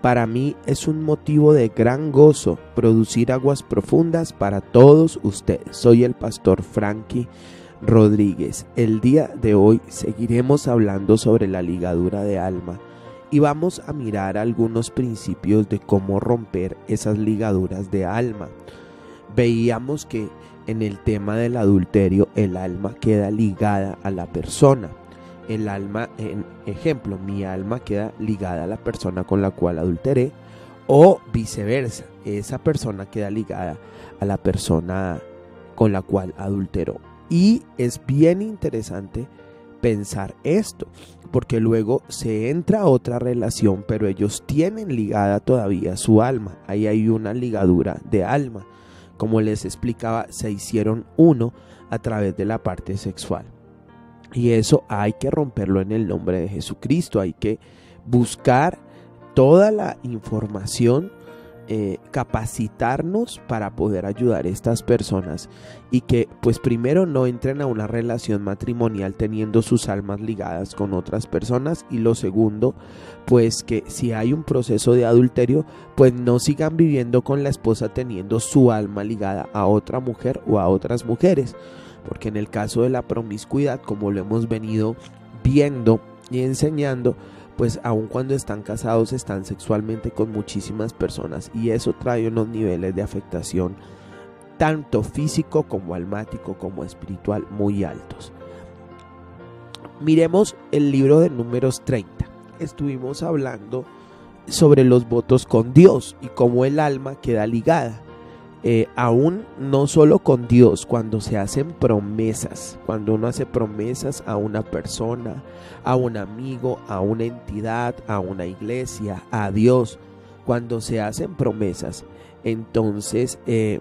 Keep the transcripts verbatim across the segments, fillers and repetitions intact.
Para mí es un motivo de gran gozo producir aguas profundas para todos ustedes. Soy el pastor Frankie Rodríguez. El día de hoy seguiremos hablando sobre la ligadura de alma y vamos a mirar algunos principios de cómo romper esas ligaduras de alma. Veíamos que en el tema del adulterio el alma queda ligada a la persona. El alma, en ejemplo, mi alma queda ligada a la persona con la cual adulteré, o viceversa, esa persona queda ligada a la persona con la cual adulteró. Y es bien interesante pensar esto, porque luego se entra a otra relación, pero ellos tienen ligada todavía su alma. Ahí hay una ligadura de alma. Como les explicaba, se hicieron uno a través de la parte sexual. Y eso hay que romperlo en el nombre de Jesucristo. Hay que buscar toda la información, eh, capacitarnos para poder ayudar a estas personas y que pues primero no entren a una relación matrimonial teniendo sus almas ligadas con otras personas, y lo segundo, pues que si hay un proceso de adulterio, pues no sigan viviendo con la esposa teniendo su alma ligada a otra mujer o a otras mujeres. Porque en el caso de la promiscuidad, como lo hemos venido viendo y enseñando, pues aun cuando están casados están sexualmente con muchísimas personas, y eso trae unos niveles de afectación tanto físico como almático como espiritual muy altos. Miremos el libro de Números treinta. Estuvimos hablando sobre los votos con Dios y cómo el alma queda ligada. Eh, aún no solo con Dios, cuando se hacen promesas, cuando uno hace promesas a una persona, a un amigo, a una entidad, a una iglesia, a Dios, cuando se hacen promesas, entonces eh,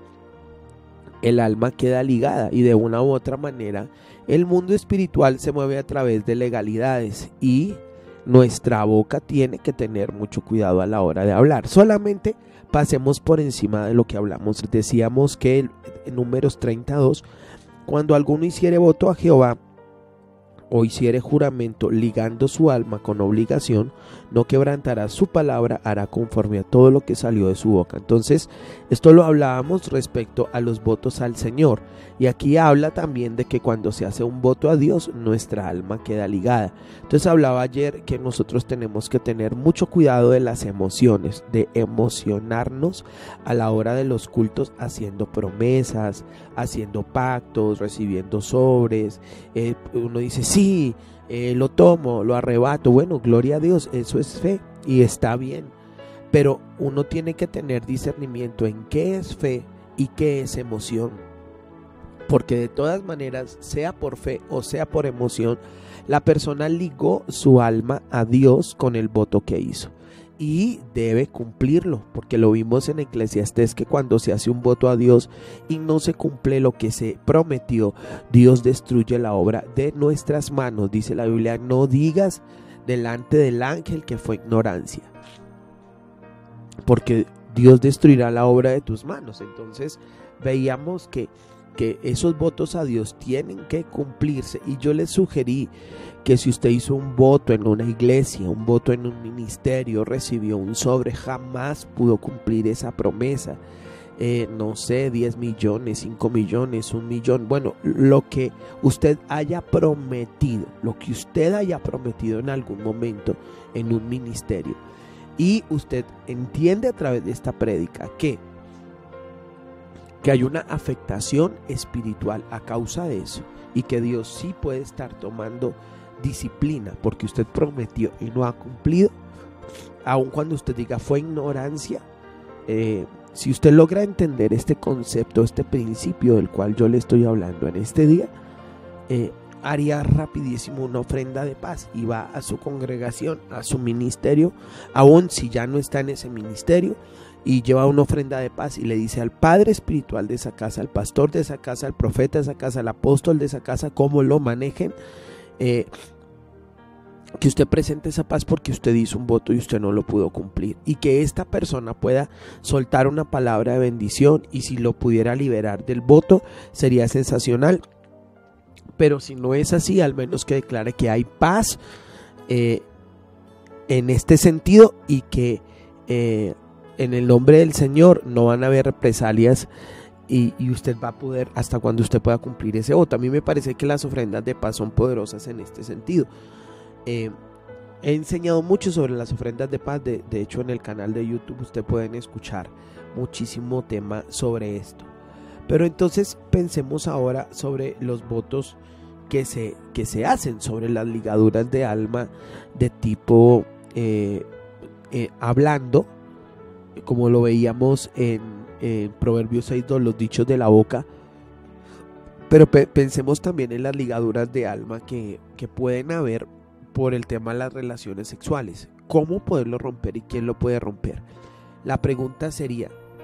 el alma queda ligada, y de una u otra manera el mundo espiritual se mueve a través de legalidades, y nuestra boca tiene que tener mucho cuidado a la hora de hablar. Solamente pasemos por encima de lo que hablamos. Decíamos que en Números treinta y dos, cuando alguno hiciere voto a Jehová o hiciere juramento ligando su alma con obligación, no quebrantará su palabra, hará conforme a todo lo que salió de su boca. Entonces, esto lo hablábamos respecto a los votos al Señor, y aquí habla también de que cuando se hace un voto a Dios, nuestra alma queda ligada. Entonces hablaba ayer que nosotros tenemos que tener mucho cuidado de las emociones, de emocionarnos a la hora de los cultos, haciendo promesas, haciendo pactos, recibiendo sobres. Eh, uno dice, sí, eh, lo tomo, lo arrebato. Bueno, gloria a Dios, eso es fe y está bien. Pero uno tiene que tener discernimiento en qué es fe y qué es emoción. Porque de todas maneras, sea por fe o sea por emoción, la persona ligó su alma a Dios con el voto que hizo. Y debe cumplirlo, porque lo vimos en Eclesiastés, que cuando se hace un voto a Dios y no se cumple lo que se prometió, Dios destruye la obra de nuestras manos. Dice la Biblia, no digas delante del ángel que fue ignorancia, porque Dios destruirá la obra de tus manos. Entonces veíamos que que esos votos a Dios tienen que cumplirse, y yo les sugerí que si usted hizo un voto en una iglesia, un voto en un ministerio, recibió un sobre, jamás pudo cumplir esa promesa. Eh, no sé, diez millones, cinco millones, un millón, bueno, lo que usted haya prometido, lo que usted haya prometido en algún momento en un ministerio, y usted entiende a través de esta prédica que que hay una afectación espiritual a causa de eso, y que Dios sí puede estar tomando disciplina porque usted prometió y no ha cumplido, aun cuando usted diga fue ignorancia. Eh, si usted logra entender este concepto, este principio del cual yo le estoy hablando en este día, eh, haría rapidísimo una ofrenda de paz y va a su congregación, a su ministerio, aun si ya no está en ese ministerio, y lleva una ofrenda de paz y le dice al padre espiritual de esa casa, al pastor de esa casa, al profeta de esa casa, al apóstol de esa casa, cómo lo manejen, eh, que usted presente esa paz porque usted hizo un voto y usted no lo pudo cumplir, y que esta persona pueda soltar una palabra de bendición, y si lo pudiera liberar del voto sería sensacional. Pero si no es así, al menos que declare que hay paz eh, en este sentido, y que eh, en el nombre del Señor no van a haber represalias y, y usted va a poder hasta cuando usted pueda cumplir ese voto. A mí me parece que las ofrendas de paz son poderosas en este sentido. Eh, he enseñado mucho sobre las ofrendas de paz, de, de hecho en el canal de YouTube usted pueden escuchar muchísimo tema sobre esto. Pero entonces pensemos ahora sobre los votos que se, que se hacen, sobre las ligaduras de alma de tipo eh, eh, hablando, como lo veíamos en, en Proverbios seis dos, los dichos de la boca. Pero pe pensemos también en las ligaduras de alma que, que pueden haber por el tema de las relaciones sexuales. ¿Cómo poderlo romper y quién lo puede romper? La pregunta sería,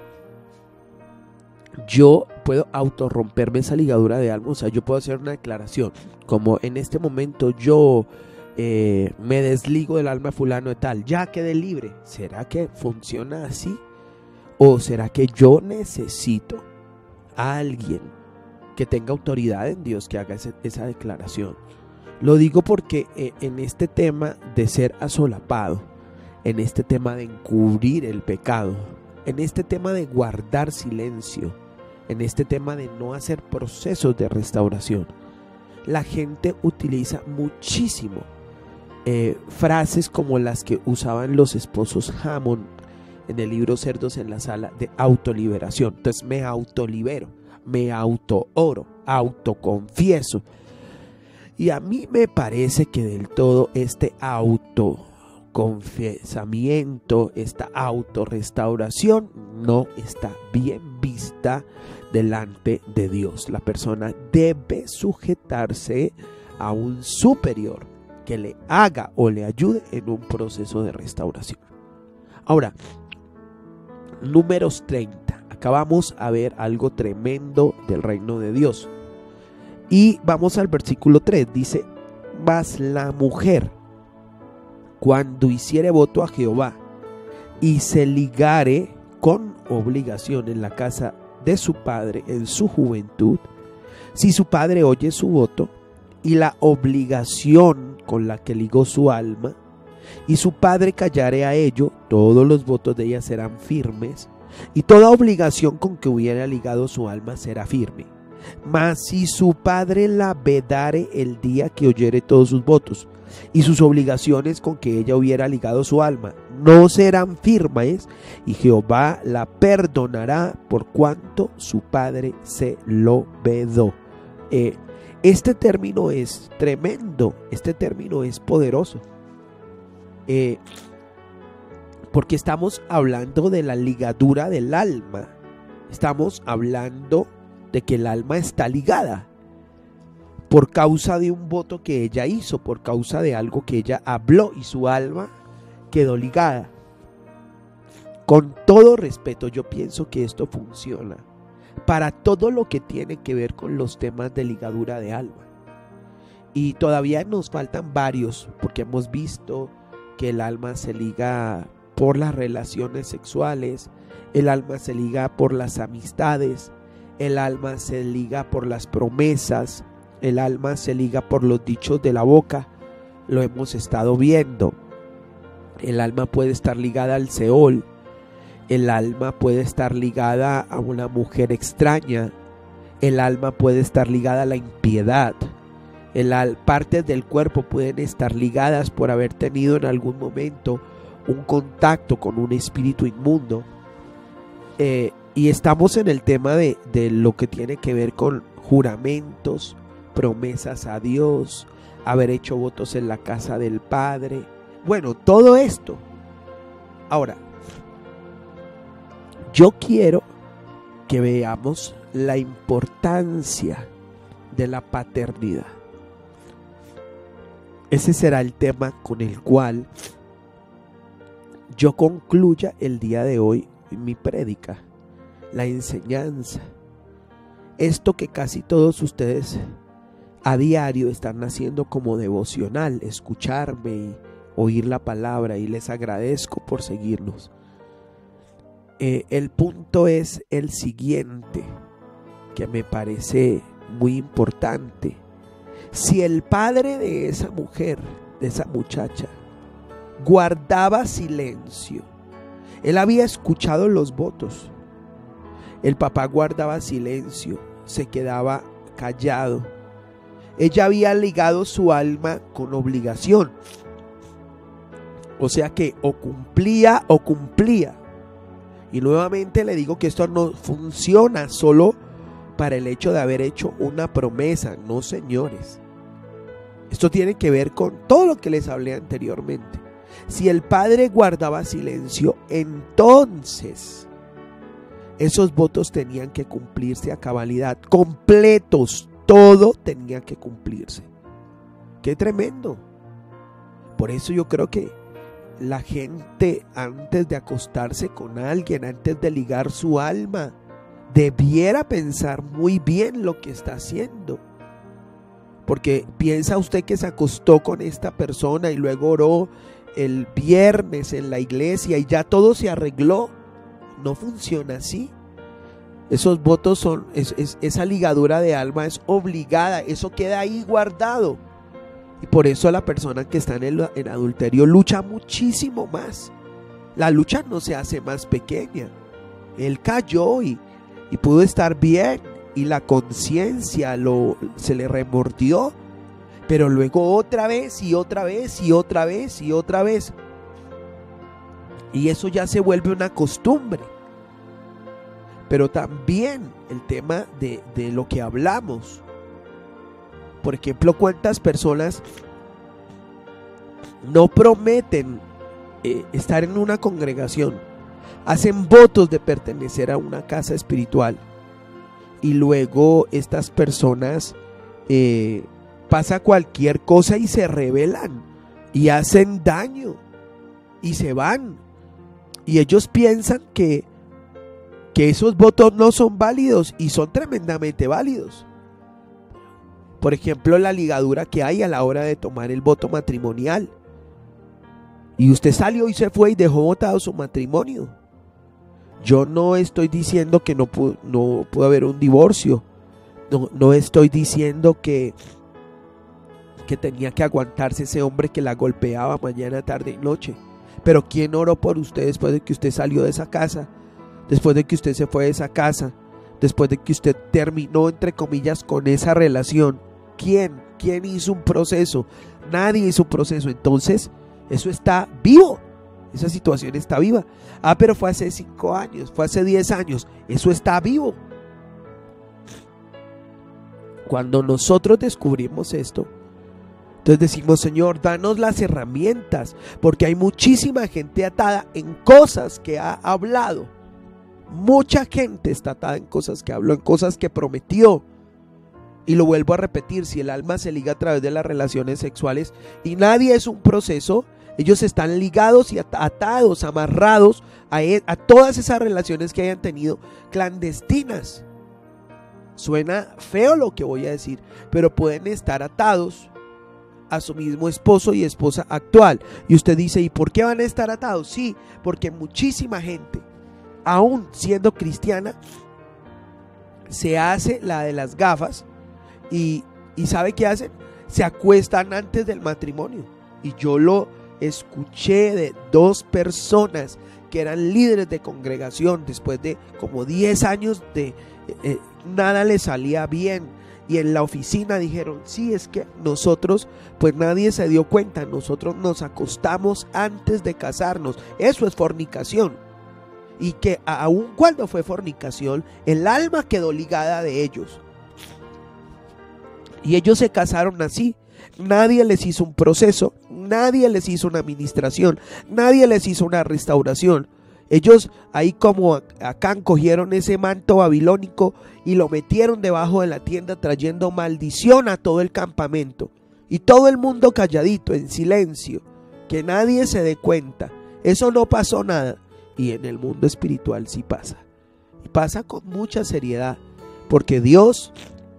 ¿yo puedo autorromperme esa ligadura de alma? O sea, yo puedo hacer una declaración, como en este momento yo eh, me desligo del alma de fulano de tal, ya quedé libre. ¿Será que funciona así? ¿O será que yo necesito a alguien que tenga autoridad en Dios que haga ese, esa declaración? Lo digo porque eh, en este tema de ser asolapado, en este tema de encubrir el pecado, en este tema de guardar silencio, en este tema de no hacer procesos de restauración, la gente utiliza muchísimo eh, frases como las que usaban los esposos Hammond en el libro Cerdos en la Sala, de autoliberación. Entonces me autolibero, me autooro, autoconfieso. Y a mí me parece que del todo este autoconfiesamiento, esta autorrestauración no está bien vista delante de Dios. La persona debe sujetarse a un superior que le haga o le ayude en un proceso de restauración. Ahora, Números treinta. Acá vamos a ver algo tremendo del reino de Dios. Y vamos al versículo tres, dice: mas la mujer, cuando hiciere voto a Jehová y se ligare con obligación en la casa de su padre en su juventud, si su padre oye su voto y la obligación con la que ligó su alma, y su padre callare a ello, todos los votos de ella serán firmes, y toda obligación con que hubiera ligado su alma será firme. Mas si su padre la vedare el día que oyere todos sus votos, y sus obligaciones con que ella hubiera ligado su alma no serán firmes, y Jehová la perdonará por cuanto su padre se lo vedó. Eh, este término es tremendo, este término es poderoso, eh, porque estamos hablando de la ligadura del alma, estamos hablando de que el alma está ligada por causa de un voto que ella hizo, por causa de algo que ella habló, y su alma quedó ligada. Con todo respeto, yo pienso que esto funciona para todo lo que tiene que ver con los temas de ligadura de alma. Y todavía nos faltan varios, porque hemos visto que el alma se liga por las relaciones sexuales, el alma se liga por las amistades, el alma se liga por las promesas, el alma se liga por los dichos de la boca. Lo hemos estado viendo. El alma puede estar ligada al Seol, el alma puede estar ligada a una mujer extraña, el alma puede estar ligada a la impiedad, el al, partes del cuerpo pueden estar ligadas por haber tenido en algún momento un contacto con un espíritu inmundo. Eh, y estamos en el tema de, de lo que tiene que ver con juramentos, promesas a Dios, haber hecho votos en la casa del Padre. Bueno, todo esto. Ahora, yo quiero que veamos la importancia de la paternidad. Ese será el tema con el cual yo concluya el día de hoy mi prédica, la enseñanza. Esto que casi todos ustedes a diario están haciendo como devocional, escucharme y oír la palabra, y les agradezco por seguirnos. Eh, el punto es el siguiente, que me parece muy importante. Si el padre de esa mujer, de esa muchacha, guardaba silencio Él había escuchado los votos. El papá guardaba silencio, se quedaba callado. Ella había ligado su alma con obligación. O sea que o cumplía o cumplía. Y nuevamente le digo que esto no funciona solo para el hecho de haber hecho una promesa. No, señores. Esto tiene que ver con todo lo que les hablé anteriormente. Si el padre guardaba silencio, entonces esos votos tenían que cumplirse a cabalidad, completos, todo tenía que cumplirse. ¡Qué tremendo! Por eso yo creo que la gente, antes de acostarse con alguien, antes de ligar su alma, debiera pensar muy bien lo que está haciendo. Porque piensa usted que se acostó con esta persona y luego oró el viernes en la iglesia y ya todo se arregló. No funciona así. Esos votos son, es, es, esa ligadura de alma es obligada, eso queda ahí guardado. Y por eso la persona que está en el en adulterio lucha muchísimo más. La lucha no se hace más pequeña. Él cayó y, y pudo estar bien y la conciencia lo se le remordió, pero luego otra vez y otra vez y otra vez y otra vez. Y eso ya se vuelve una costumbre. Pero también el tema de, de lo que hablamos. Por ejemplo, ¿cuántas personas no prometen eh, estar en una congregación? Hacen votos de pertenecer a una casa espiritual. Y luego estas personas eh, pasa cualquier cosa y se rebelan. Y hacen daño. Y se van. Y ellos piensan que, que esos votos no son válidos. Y son tremendamente válidos. Por ejemplo, la ligadura que hay a la hora de tomar el voto matrimonial. Y usted salió y se fue y dejó votado su matrimonio. Yo no estoy diciendo que no pudo, no pudo haber un divorcio. No, no estoy diciendo que, que tenía que aguantarse ese hombre que la golpeaba mañana, tarde y noche. Pero ¿quién oró por usted después de que usted salió de esa casa? Después de que usted se fue de esa casa. Después de que usted terminó, entre comillas, con esa relación. ¿Quién? ¿Quién hizo un proceso? Nadie hizo un proceso. Entonces, eso está vivo. Esa situación está viva. Ah, pero fue hace cinco años, fue hace diez años. Eso está vivo. Cuando nosotros descubrimos esto, entonces decimos: Señor, danos las herramientas, porque hay muchísima gente atada en cosas que ha hablado. Mucha gente está atada en cosas que habló, en cosas que prometió. Y lo vuelvo a repetir, si el alma se liga a través de las relaciones sexuales y nadie es un proceso, ellos están ligados y atados, amarrados a, a todas esas relaciones que hayan tenido clandestinas. Suena feo lo que voy a decir, pero pueden estar atados a su mismo esposo y esposa actual. Y usted dice: ¿y por qué van a estar atados? Sí, porque muchísima gente, aún siendo cristiana, se hace la de las gafas y, y ¿sabe qué hacen? Se acuestan antes del matrimonio. Y yo lo escuché de dos personas que eran líderes de congregación. Después de como diez años de eh, nada les salía bien, y en la oficina dijeron: sí, es que nosotros, pues nadie se dio cuenta, nosotros nos acostamos antes de casarnos. Eso es fornicación. Y que aun cuando fue fornicación, el alma quedó ligada de ellos. Y ellos se casaron así. Nadie les hizo un proceso, nadie les hizo una administración, nadie les hizo una restauración. Ellos ahí como Acán cogieron ese manto babilónico y lo metieron debajo de la tienda, trayendo maldición a todo el campamento. Y todo el mundo calladito, en silencio, que nadie se dé cuenta. Eso no pasó nada. Y en el mundo espiritual sí pasa. Y pasa con mucha seriedad. Porque Dios,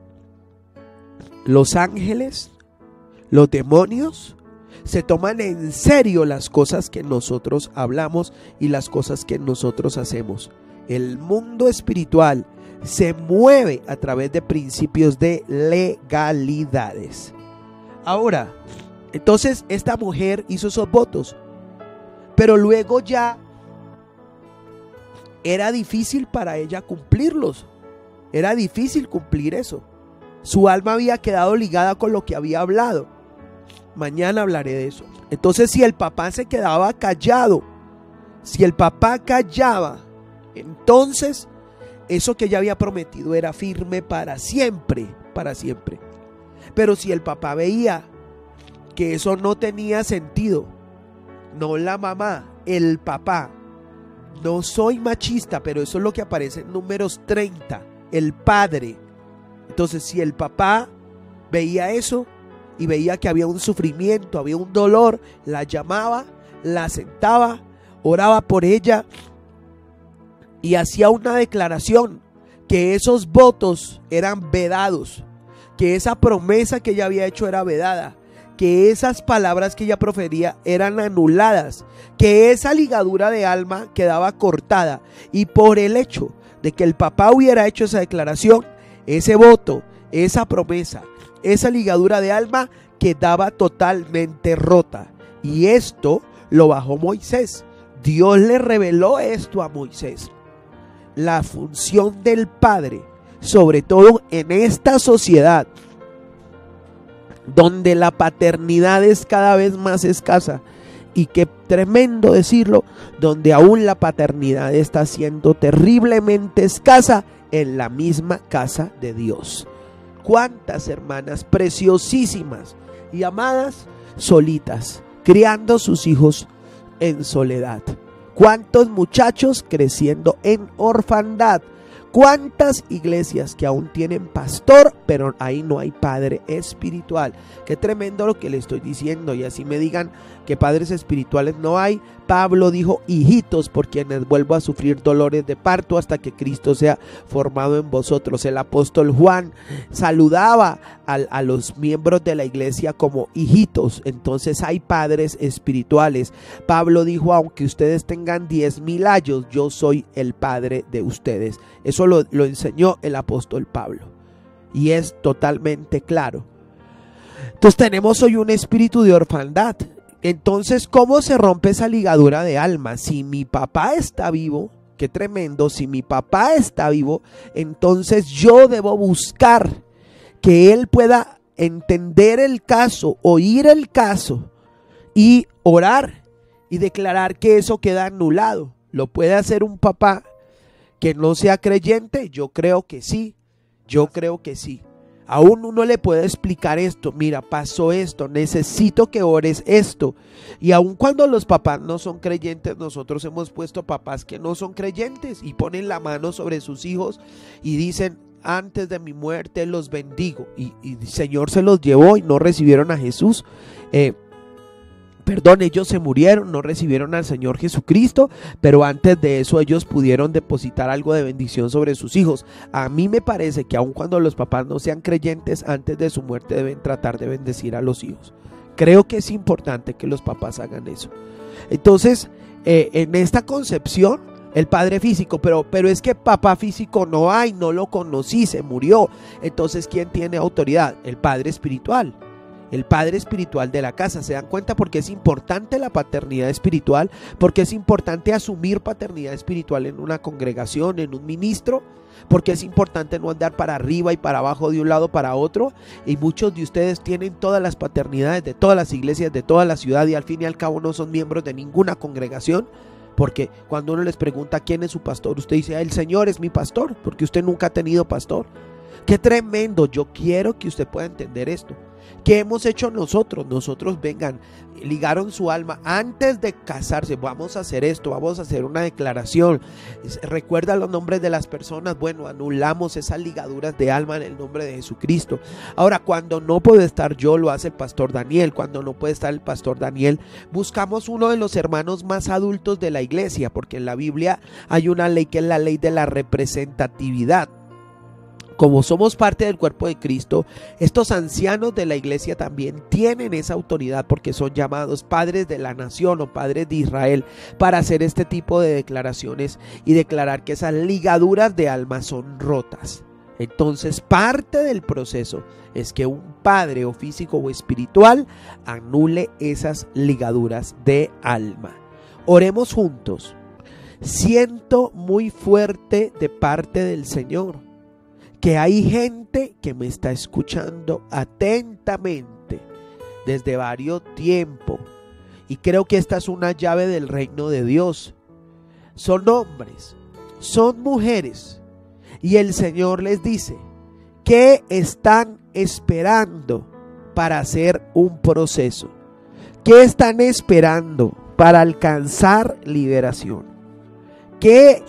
los ángeles, los demonios, se toman en serio las cosas que nosotros hablamos y las cosas que nosotros hacemos. El mundo espiritual se mueve a través de principios de legalidades. Ahora, entonces esta mujer hizo esos votos, pero luego ya era difícil para ella cumplirlos. Era difícil cumplir eso. Su alma había quedado ligada con lo que había hablado. Mañana hablaré de eso. Entonces, si el papá se quedaba callado, si el papá callaba, entonces eso que ella había prometido era firme para siempre, para siempre. Pero si el papá veía que eso no tenía sentido, no la mamá, el papá, no soy machista, pero eso es lo que aparece en Números treinta, el padre. Entonces, si el papá veía eso y veía que había un sufrimiento, había un dolor, la llamaba, la sentaba, oraba por ella y hacía una declaración que esos votos eran vedados, que esa promesa que ella había hecho era vedada, que esas palabras que ella profería eran anuladas, que esa ligadura de alma quedaba cortada, y por el hecho de que el papá hubiera hecho esa declaración, ese voto, esa promesa, esa ligadura de alma quedaba totalmente rota. Y esto lo bajó Moisés. Dios le reveló esto a Moisés. La función del padre, sobre todo en esta sociedad donde la paternidad es cada vez más escasa, y qué tremendo decirlo, donde aún la paternidad está siendo terriblemente escasa en la misma casa de Dios. Cuántas hermanas preciosísimas y amadas solitas, criando sus hijos en soledad. Cuántos muchachos creciendo en orfandad. Cuántas iglesias que aún tienen pastor, pero ahí no hay padre espiritual. Qué tremendo lo que le estoy diciendo. Y así me digan que padres espirituales no hay. Pablo dijo: hijitos, por quienes vuelvo a sufrir dolores de parto hasta que Cristo sea formado en vosotros. El apóstol Juan saludaba a, a los miembros de la iglesia como hijitos. Entonces hay padres espirituales. Pablo dijo: aunque ustedes tengan diez mil años, yo soy el padre de ustedes. Eso lo, lo enseñó el apóstol Pablo, y es totalmente claro. Entonces tenemos hoy un espíritu de orfandad. Entonces, ¿cómo se rompe esa ligadura de alma? Si mi papá está vivo, qué tremendo, si mi papá está vivo, entonces yo debo buscar que él pueda entender el caso, oír el caso y orar y declarar que eso queda anulado. ¿Lo puede hacer un papá que no sea creyente? Yo creo que sí, yo creo que sí. Aún uno le puede explicar esto: mira, pasó esto, necesito que ores esto. Y aun cuando los papás no son creyentes, nosotros hemos puesto papás que no son creyentes y ponen la mano sobre sus hijos y dicen: antes de mi muerte los bendigo. Y, y el Señor se los llevó y no recibieron a Jesús. Eh, Perdón, ellos se murieron, no recibieron al Señor Jesucristo, pero antes de eso ellos pudieron depositar algo de bendición sobre sus hijos. A mí me parece que aun cuando los papás no sean creyentes, antes de su muerte deben tratar de bendecir a los hijos. Creo que es importante que los papás hagan eso. Entonces, eh, en esta concepción, el padre físico, pero, pero es que papá físico no hay, no lo conocí, se murió. Entonces, ¿quién tiene autoridad? El padre espiritual. El padre espiritual de la casa. ¿Se dan cuenta por qué es importante la paternidad espiritual? Porque es importante asumir paternidad espiritual en una congregación, en un ministro. Porque es importante no andar para arriba y para abajo, de un lado para otro. Y muchos de ustedes tienen todas las paternidades de todas las iglesias, de toda la ciudad, y al fin y al cabo no son miembros de ninguna congregación. Porque cuando uno les pregunta quién es su pastor, usted dice: el Señor es mi pastor, porque usted nunca ha tenido pastor. ¡Qué tremendo! Yo quiero que usted pueda entender esto. ¿Qué hemos hecho nosotros? Nosotros, vengan, ligaron su alma antes de casarse. Vamos a hacer esto, vamos a hacer una declaración. Recuerda los nombres de las personas. Bueno, anulamos esas ligaduras de alma en el nombre de Jesucristo. Ahora, cuando no puede estar yo, lo hace el pastor Daniel. Cuando no puede estar el pastor Daniel, buscamos uno de los hermanos más adultos de la iglesia, porque en la Biblia hay una ley que es la ley de la representatividad. Como somos parte del cuerpo de Cristo, estos ancianos de la iglesia también tienen esa autoridad, porque son llamados padres de la nación o padres de Israel, para hacer este tipo de declaraciones y declarar que esas ligaduras de alma son rotas. Entonces, parte del proceso es que un padre o físico o espiritual anule esas ligaduras de alma. Oremos juntos. Siento muy fuerte de parte del Señor que hay gente que me está escuchando atentamente desde varios tiempos, y creo que esta es una llave del reino de Dios. Son hombres, son mujeres, y el Señor les dice que están esperando para hacer un proceso. ¿Qué están esperando para alcanzar liberación? ¿Qué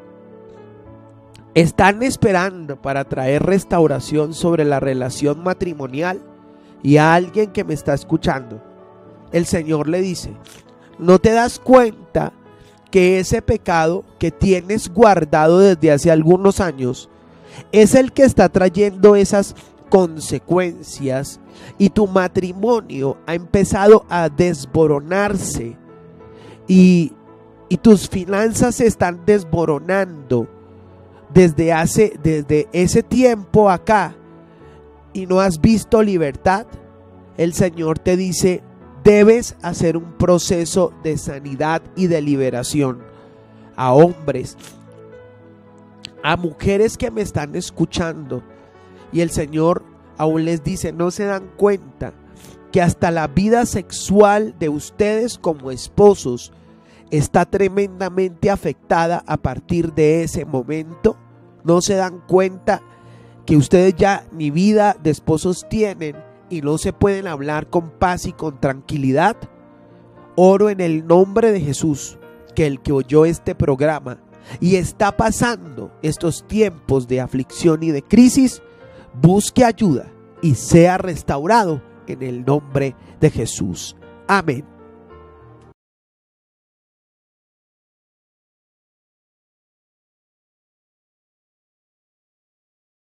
están esperando para traer restauración sobre la relación matrimonial? Y a alguien que me está escuchando, el Señor le dice: ¿no te das cuenta que ese pecado que tienes guardado desde hace algunos años es el que está trayendo esas consecuencias, y tu matrimonio ha empezado a desboronarse y, y tus finanzas se están desboronando desde hace desde ese tiempo acá, y no has visto libertad? El Señor te dice: debes hacer un proceso de sanidad y de liberación. A hombres, a mujeres que me están escuchando, y el Señor aún les dice: no se dan cuenta que hasta la vida sexual de ustedes como esposos está tremendamente afectada a partir de ese momento. No se dan cuenta que ustedes ya ni vida de esposos tienen y no se pueden hablar con paz y con tranquilidad. Oro en el nombre de Jesús que el que oyó este programa y está pasando estos tiempos de aflicción y de crisis, busque ayuda y sea restaurado en el nombre de Jesús. Amén.